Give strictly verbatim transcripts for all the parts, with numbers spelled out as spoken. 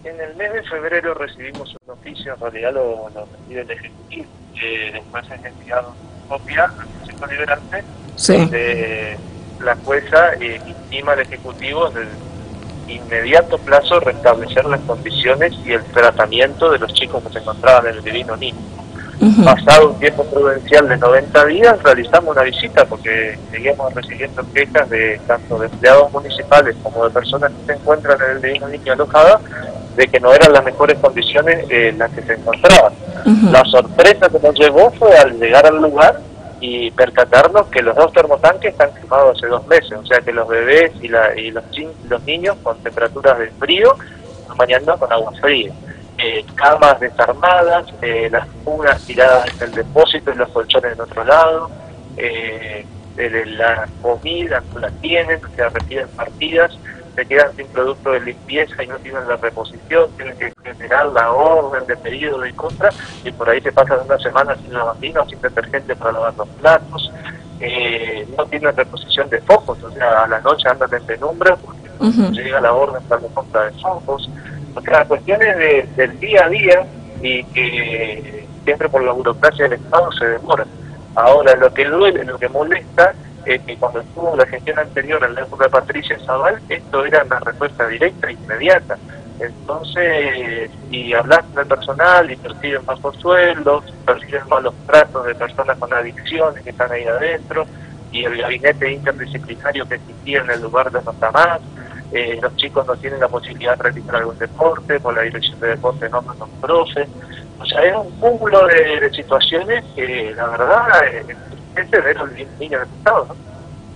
En el mes de febrero recibimos un oficio, en realidad lo, lo recibe el Ejecutivo, que después es enviado en copia al Consejo Liberante, sí. donde la jueza eh, intima al Ejecutivo en el inmediato plazo restablecer las condiciones y el tratamiento de los chicos que se encontraban en el Divino Niño. Uh-huh. Pasado un tiempo prudencial de noventa días, realizamos una visita porque seguíamos recibiendo quejas de tanto de empleados municipales como de personas que se encuentran en el Divino Niño alojadas, de que no eran las mejores condiciones eh, en las que se encontraban. Uh-huh. La sorpresa que nos llevó fue al llegar al lugar y percatarnos que los dos termotanques están quemados hace dos meses, o sea que los bebés y, la, y los, los niños con temperaturas de frío están bañando con agua fría. Eh, camas desarmadas, eh, las fugas tiradas en el depósito y los colchones en otro lado, eh, de la comida no la tienen, o sea, reciben partidas, se quedan sin producto de limpieza y no tienen la reposición, tienen que generar la orden de pedido de compra y por ahí se pasan una semana sin lavandina, sin detergente para lavar los platos, eh, no tienen reposición de focos, o sea, a la noche andan en penumbra porque uh-huh. llega la orden para la compra de focos. O sea, cuestiones de, del día a día y que siempre por la burocracia del Estado se demora. Ahora, lo que duele, lo que molesta, es que cuando estuvo la gestión anterior, en la época de Patricia Zaval, esto era una respuesta directa e inmediata. Entonces, y hablar con el personal y perciben bajos sueldos, perciben malos tratos de personas con adicciones que están ahí adentro, y el gabinete interdisciplinario que existía en el lugar de no está más. Eh, los chicos no tienen la posibilidad de realizar algún deporte, por la dirección de deporte no son profes. O sea, es un cúmulo de, de situaciones que la verdad es de ver al niño en el estado, ¿no?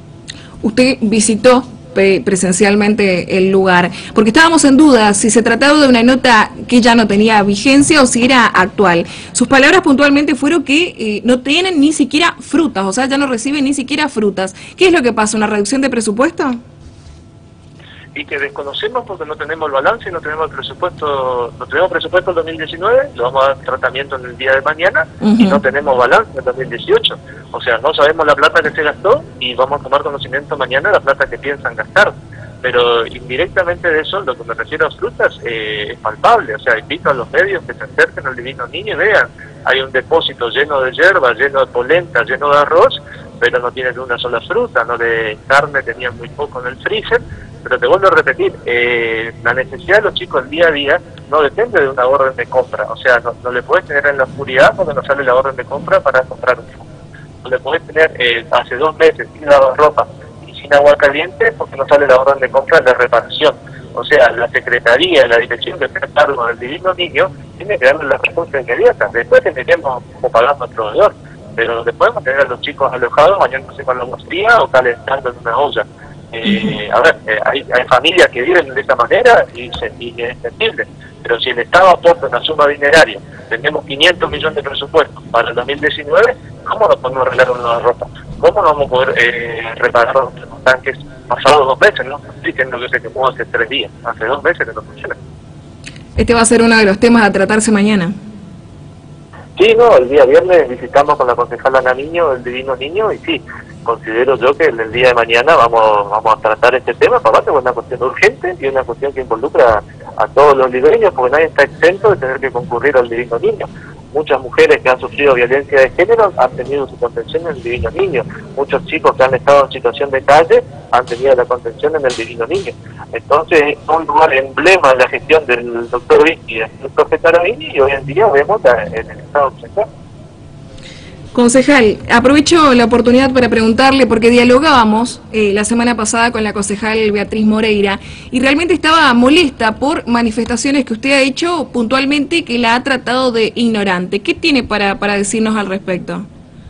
Usted visitó eh, presencialmente el lugar, porque estábamos en duda si se trataba de una nota que ya no tenía vigencia o si era actual. Sus palabras puntualmente fueron que eh, no tienen ni siquiera frutas, o sea, ya no reciben ni siquiera frutas. ¿Qué es lo que pasa? ¿Una reducción de presupuesto? Y que desconocemos porque no tenemos el balance, no tenemos el presupuesto, no tenemos presupuesto en dos mil diecinueve, lo vamos a dar tratamiento en el día de mañana, uh-huh. y no tenemos balance en dos mil dieciocho. O sea, no sabemos la plata que se gastó y vamos a tomar conocimiento mañana de la plata que piensan gastar. Pero indirectamente de eso, lo que me refiero a frutas, eh, es palpable. O sea, invito a los medios que se acerquen al Divino Niño y vean, hay un depósito lleno de hierba, lleno de polenta, lleno de arroz, pero no tienen una sola fruta, no de carne, tenían muy poco en el freezer. Pero te vuelvo a repetir, eh, la necesidad de los chicos el día a día no depende de una orden de compra. O sea, no, no le puedes tener en la oscuridad porque no sale la orden de compra para comprar un foco. No le puedes tener eh, hace dos meses sin lavar ropa y sin agua caliente porque no sale la orden de compra de reparación. O sea, la Secretaría, la dirección que está a cargo del Divino Niño tiene que darle la respuesta inmediata. Después tendremos como pagando al proveedor, pero después podemos tener a los chicos alojados bañándose con agua fría o calentando en una olla. Eh, a ver, eh, hay, hay familias que viven de esa manera y, se, y es entendible, pero si el Estado aporta una suma dineraria, tenemos quinientos millones de presupuesto para el dos mil diecinueve, ¿cómo nos podemos arreglar una nueva ropa? ¿Cómo no vamos a poder eh, reparar los tanques pasados dos meses, no? Sí, que es lo que se quemó hace tres días, hace dos meses que no funciona. Este va a ser uno de los temas a tratarse mañana. Sí, no, el día viernes visitamos con la concejala Ana Niño, el Divino Niño, y sí, considero yo que en el día de mañana vamos vamos a tratar este tema, para es una cuestión urgente y una cuestión que involucra a todos los libeños, porque nadie está exento de tener que concurrir al Divino Niño. Muchas mujeres que han sufrido violencia de género han tenido su contención en el Divino Niño. Muchos chicos que han estado en situación de calle han tenido la contención en el Divino Niño. Entonces es un lugar emblema de la gestión del doctor Vizqui y del doctor Tarabini, y hoy en día vemos la, en el estado presente. Concejal, aprovecho la oportunidad para preguntarle, porque dialogábamos eh, la semana pasada con la concejal Beatriz Moreira y realmente estaba molesta por manifestaciones que usted ha hecho puntualmente que la ha tratado de ignorante. ¿Qué tiene para, para decirnos al respecto?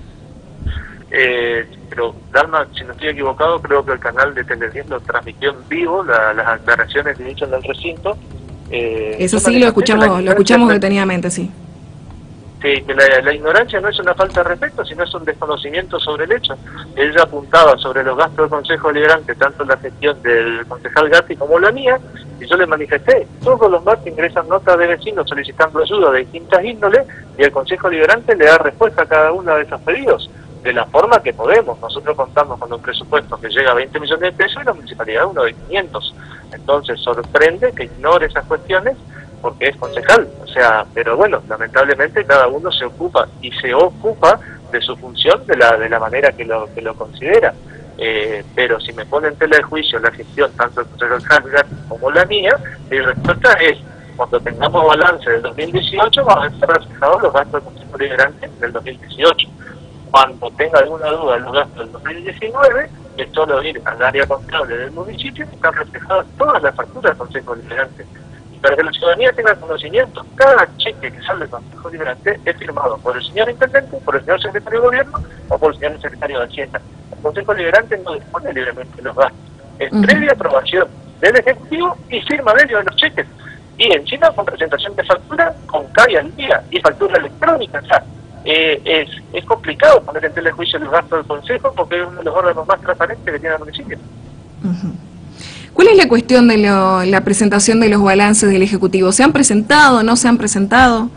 Eh, pero, Dalma, si no estoy equivocado, creo que el canal de Telediez lo transmitió en vivo, la, las aclaraciones que he dicho en el recinto. Eh, Eso sí, lo escuchamos, lo escuchamos detenidamente, sí. Sí, que la, la ignorancia no es una falta de respeto, sino es un desconocimiento sobre el hecho. Ella apuntaba sobre los gastos del Consejo Liberante, tanto la gestión del concejal Gatti como la mía, y yo le manifesté, todos los martes ingresan notas de vecinos solicitando ayuda de distintas índoles, y el Consejo Liberante le da respuesta a cada uno de esos pedidos, de la forma que podemos. Nosotros contamos con un presupuesto que llega a veinte millones de pesos y la municipalidad uno de quinientos. Entonces sorprende que ignore esas cuestiones porque es concejal, o sea, pero bueno, lamentablemente cada uno se ocupa y se ocupa de su función de la de la manera que lo que lo considera. Eh, pero si me pone en tela de juicio la gestión tanto del concejal como la mía, mi respuesta es: cuando tengamos balance del dos mil dieciocho, vamos a estar reflejados los gastos del Consejo Liberante del dos mil dieciocho. Cuando tenga alguna duda de los gastos del dos mil diecinueve, es solo ir al área contable del municipio y están reflejadas todas las facturas del Consejo Liberante. Y para que la ciudadanía tenga conocimiento, cada cheque que sale del Consejo Liberante es firmado por el señor intendente, por el señor secretario de gobierno o por el señor secretario de Hacienda. El Consejo Liberante no dispone libremente de los gastos. Es uh-huh. previa aprobación del Ejecutivo y firma de ellos de los cheques. Y encima con presentación de factura con C A I al día y factura electrónica. O sea, eh, es, es complicado poner en tela de juicio los gastos del Consejo porque es uno de los órganos más transparentes que tiene el municipio. Uh-huh. ¿Cuál es la cuestión de lo, la presentación de los balances del Ejecutivo? ¿Se han presentado, no se han presentado?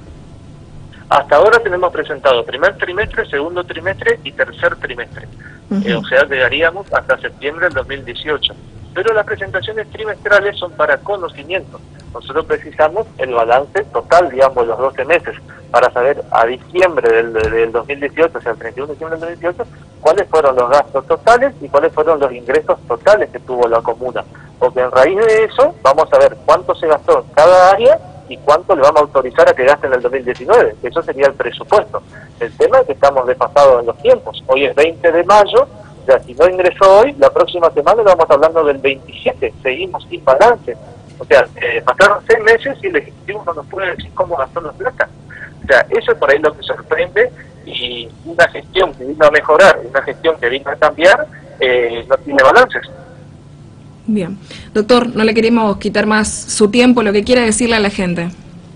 Hasta ahora tenemos presentado primer trimestre, segundo trimestre y tercer trimestre. Uh-huh. eh, o sea, llegaríamos hasta septiembre del dos mil dieciocho. Pero las presentaciones trimestrales son para conocimiento. Nosotros precisamos el balance total, digamos, los doce meses, para saber a diciembre del, del dos mil dieciocho, o sea, el treinta y uno de diciembre del dos mil dieciocho, cuáles fueron los gastos totales y cuáles fueron los ingresos totales que tuvo la comuna. Porque en raíz de eso vamos a ver cuánto se gastó en cada área y cuánto le vamos a autorizar a que gaste en el dos mil diecinueve. Eso sería el presupuesto. El tema es que estamos desfasados en los tiempos. Hoy es veinte de mayo. O sea, si no ingresó hoy, la próxima semana vamos hablando del veintisiete, seguimos sin balance. O sea, eh, pasaron seis meses y el Ejecutivo no nos puede decir cómo gastó la plata. O sea, eso es por ahí lo que sorprende, y una gestión que vino a mejorar, una gestión que vino a cambiar, eh, no tiene balances. Bien. Doctor, no le queremos quitar más su tiempo, lo que quiera decirle a la gente.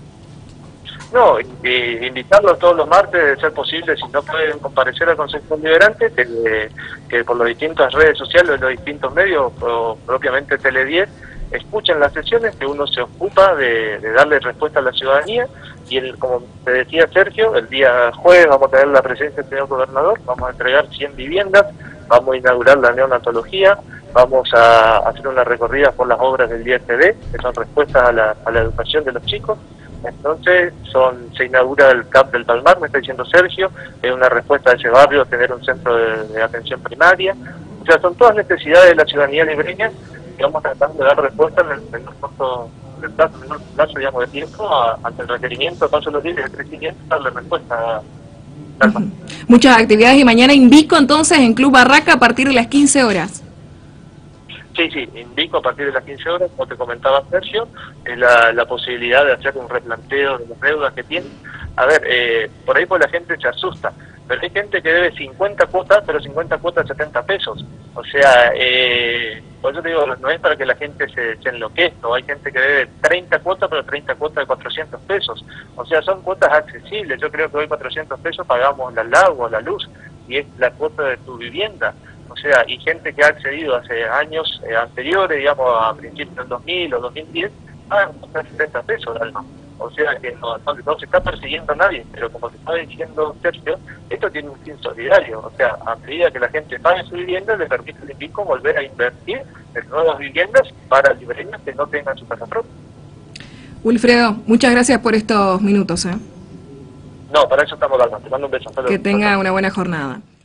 No, eh, invitarlos todos los martes, de ser posible, si no pueden comparecer al Consejo Liberante, que, que por las distintas redes sociales, los distintos medios, o propiamente Tele diez, escuchen las sesiones, que uno se ocupa de, de darle respuesta a la ciudadanía. Y el, como te decía Sergio, el día jueves vamos a tener la presencia del señor gobernador, vamos a entregar cien viviendas, vamos a inaugurar la neonatología, vamos a hacer una recorrida por las obras del I S D, que son respuestas a la, a la educación de los chicos. Entonces son se inaugura el C A P del Palmar, me está diciendo Sergio, es una respuesta a ese barrio, tener un centro de, de atención primaria. O sea, son todas necesidades de la ciudadanía libreña que vamos tratando de dar respuesta en el menor corto del plazo, menor plazo, digamos, de tiempo a, ante el requerimiento, paso los días de crecimiento, darle respuesta a, uh-huh. Muchas actividades, y mañana Invico entonces en Club Barraca a partir de las quince horas. Sí, sí, Invico a partir de las quince horas, como te comentaba Sergio, es la, la posibilidad de hacer un replanteo de las deudas que tienen. A ver, eh, por ahí pues la gente se asusta, pero hay gente que debe cincuenta cuotas, pero cincuenta cuotas de setenta pesos. O sea, eh, por eso te digo, no es para que la gente se, se enloquezca. Hay gente que debe treinta cuotas, pero treinta cuotas de cuatrocientos pesos. O sea, son cuotas accesibles. Yo creo que hoy cuatrocientos pesos pagamos el agua, la luz, y es la cuota de tu vivienda. O sea, y gente que ha accedido hace años eh, anteriores, digamos, a principios del dos mil o dos mil diez, pagan setenta pesos al mes. O sea que no, no, no se está persiguiendo a nadie, pero como te estaba diciendo Sergio, esto tiene un fin solidario. O sea, a medida que la gente pague su vivienda, le permite al Invico volver a invertir en nuevas viviendas para libreños que no tengan su casa propia. Wilfredo, muchas gracias por estos minutos. ¿eh? No, para eso estamos hablando. Te mando un beso. Que tenga una buena jornada.